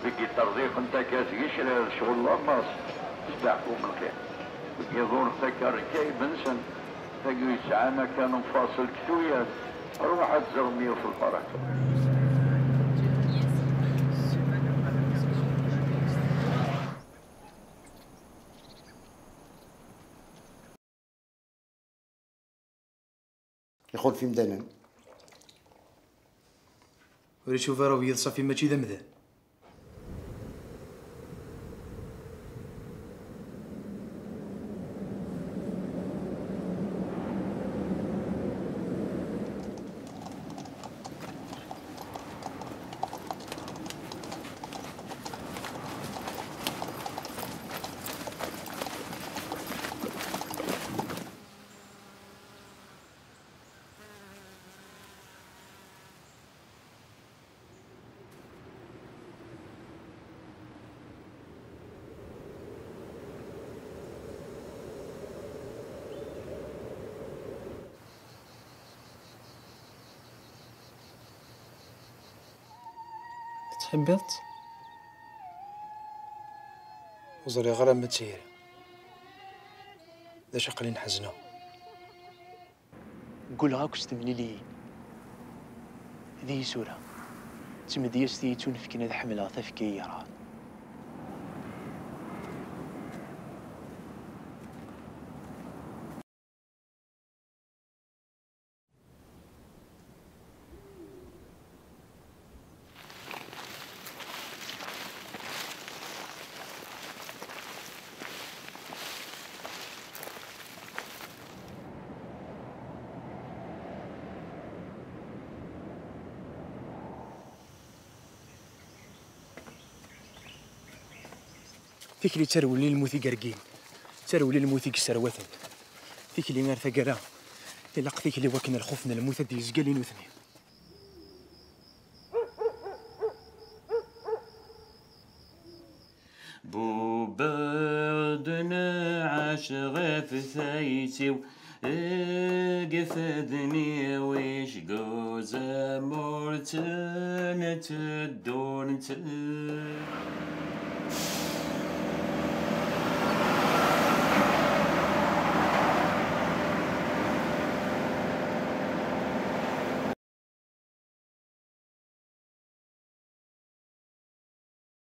الجيتار ديك انت كاتجيش شغل لاص تستحكم الكيان يظهر تكر كي بنسن تجي ساعة ما كانوا فاصل كتويات روح تزرميه في الفرح. يقول في مدانا وري شوف راه بيض صافي ماشي ذا مذان. تحبلت وزري غرام متسير ذا شقلي نحزنو قولها كش تمليليين ذي سورة تمديس ذي فينا ذا حملها تفكي يرى فيك اللي ترولي الموثي قرقين ترولي الموثي كسروثن فيك اللي غير ثقرا إلا فيك اللي وكنا الخوف من الموثى دي زقالين وثنين بو بردنا عاشق في ثيتي قفدني ويش جوزا مورتنا تدون